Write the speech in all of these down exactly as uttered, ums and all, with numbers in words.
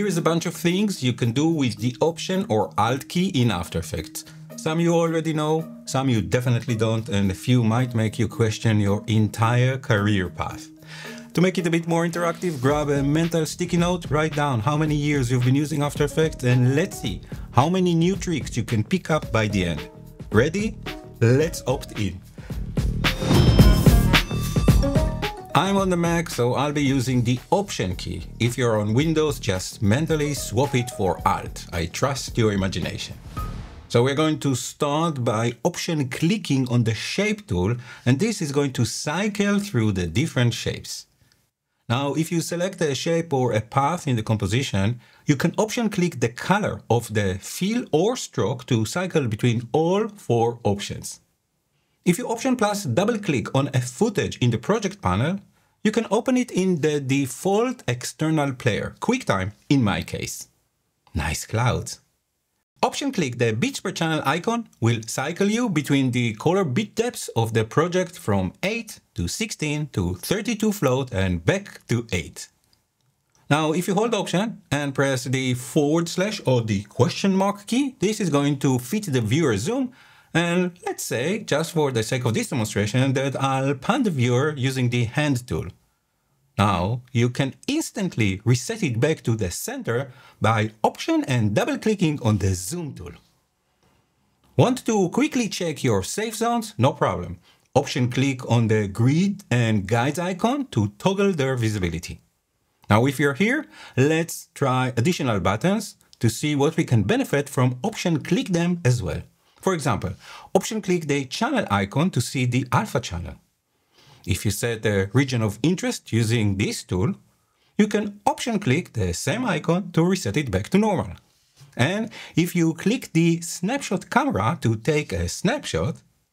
is a bunch of things you can do with the Option or Alt key in After Effects. Some you already know, some you definitely don't, and a few might make you question your entire career path. To make it a bit more interactive, grab a mental sticky note, write down how many years you've been using After Effects, and let's see how many new tricks you can pick up by the end. Ready? Let's opt in. I'm on the Mac, so I'll be using the Option key. If you're on Windows, just mentally swap it for Alt. I trust your imagination. So we're going to start by Option clicking on the Shape tool, and this is going to cycle through the different shapes. Now, if you select a shape or a path in the composition, you can Option click the color of the fill or stroke to cycle between all four options. If you Option plus double click on a footage in the project panel, you can open it in the default external player, QuickTime in my case. Nice clouds. Option click the bits per channel icon will cycle you between the color bit depths of the project from eight to sixteen to thirty-two float and back to eight. Now, if you hold Option and press the forward slash or the question mark key, this is going to fit the viewer zoom. And let's say, just for the sake of this demonstration, that I'll pan the viewer using the hand tool. Now, you can instantly reset it back to the center by Option and double clicking on the zoom tool. Want to quickly check your safe zones? No problem. Option click on the grid and guides icon to toggle their visibility. Now, if you're here, let's try additional buttons to see what we can benefit from Option click them as well. For example, Option click the channel icon to see the alpha channel. If you set a region of interest using this tool, you can Option click the same icon to reset it back to normal. And if you click the snapshot camera to take a snapshot,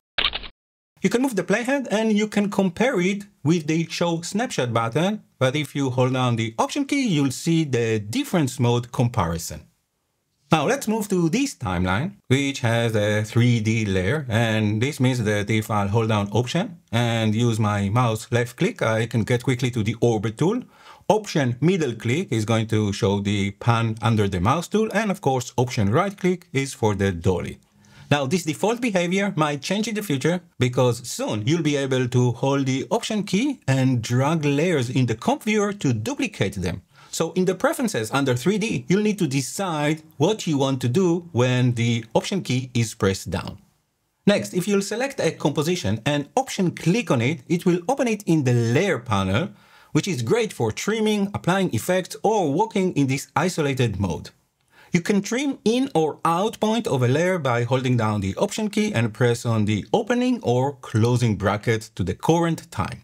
you can move the playhead and you can compare it with the show snapshot button. But if you hold down the Option key, you'll see the difference mode comparison. Now let's move to this timeline, which has a three D layer, and this means that if I'll hold down Option and use my mouse left click, I can get quickly to the orbit tool. Option middle click is going to show the pan under the mouse tool, and of course Option right click is for the dolly. Now this default behavior might change in the future because soon you'll be able to hold the Option key and drag layers in the comp viewer to duplicate them. So in the preferences under three D, you'll need to decide what you want to do when the Option key is pressed down. Next, if you'll select a composition and Option click on it, it will open it in the layer panel, which is great for trimming, applying effects, or working in this isolated mode. You can trim in or out point of a layer by holding down the Option key and press on the opening or closing bracket to the current time.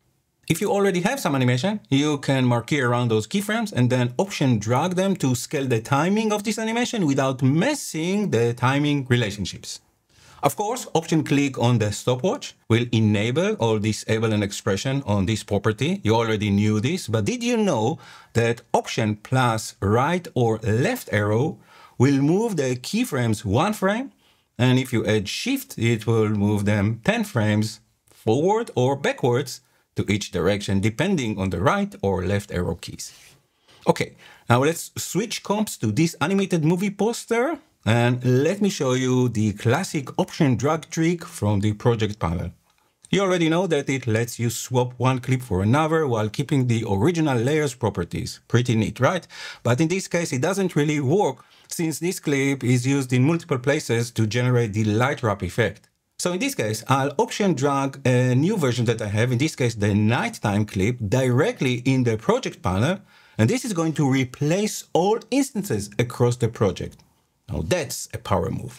If you already have some animation, you can marquee around those keyframes and then Option drag them to scale the timing of this animation without messing the timing relationships. Of course, Option click on the stopwatch will enable or disable an expression on this property. You already knew this, but did you know that Option plus right or left arrow will move the keyframes one frame? And if you add Shift, it will move them ten frames forward or backwards to each direction, depending on the right or left arrow keys. Okay, now let's switch comps to this animated movie poster, and let me show you the classic Option drag trick from the project panel. You already know that it lets you swap one clip for another while keeping the original layers properties. Pretty neat, right? But in this case, it doesn't really work since this clip is used in multiple places to generate the light wrap effect. So in this case, I'll Option drag a new version that I have, in this case the nighttime clip, directly in the project panel, and this is going to replace all instances across the project. Now that's a power move.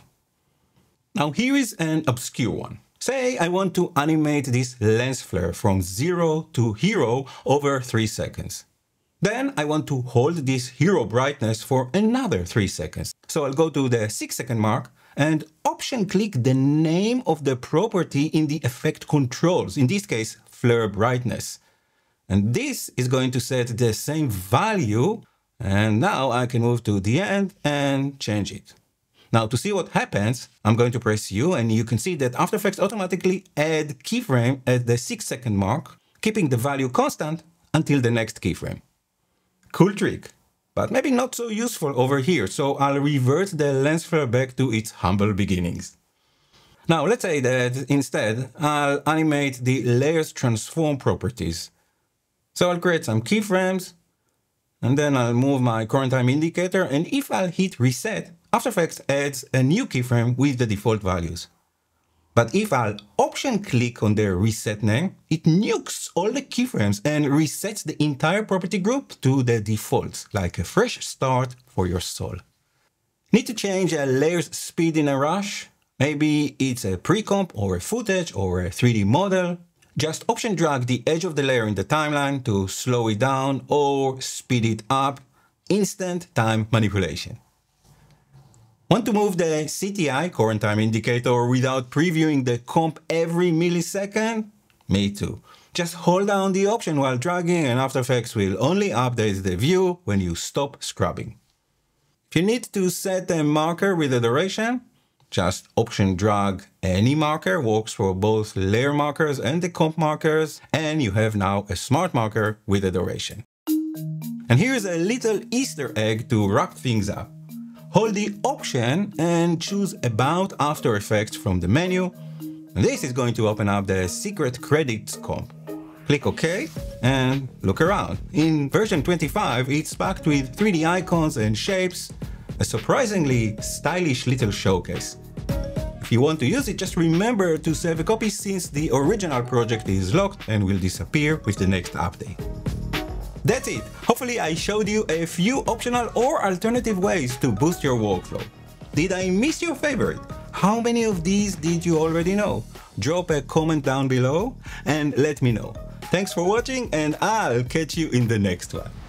Now here is an obscure one. Say I want to animate this lens flare from zero to hero over three seconds. Then I want to hold this hero brightness for another three seconds. So I'll go to the six second mark and Option click the name of the property in the effect controls, in this case, flare brightness. And this is going to set the same value. And now I can move to the end and change it. Now to see what happens, I'm going to press U and you can see that After Effects automatically add keyframe at the six second mark, keeping the value constant until the next keyframe. Cool trick. but maybe not so useful over here, so I'll revert the lens flare back to its humble beginnings. Now let's say that instead I'll animate the layers transform properties. So I'll create some keyframes, and then I'll move my current time indicator, and if I'll hit reset, After Effects adds a new keyframe with the default values. But if I'll option click on the reset name, it nukes all the keyframes and resets the entire property group to the defaults, like a fresh start for your soul. Need to change a layer's speed in a rush? Maybe it's a pre-comp or a footage or a three D model. Just option drag the edge of the layer in the timeline to slow it down or speed it up. Instant time manipulation. Want to move the C T I, current time indicator, without previewing the comp every millisecond? Me too. Just hold down the option while dragging and After Effects will only update the view when you stop scrubbing. If you need to set a marker with a duration, just option drag any marker, works for both layer markers and the comp markers, and you have now a smart marker with a duration. And here's a little Easter egg to wrap things up. Hold the option and choose About After Effects from the menu. This is going to open up the secret credits comp. Click OK and look around. In version twenty-five, it's packed with three D icons and shapes, a surprisingly stylish little showcase. If you want to use it, just remember to save a copy since the original project is locked and will disappear with the next update. That's it. Hopefully I showed you a few optional or alternative ways to boost your workflow. Did I miss your favorite? How many of these did you already know? Drop a comment down below and let me know. Thanks for watching, and I'll catch you in the next one.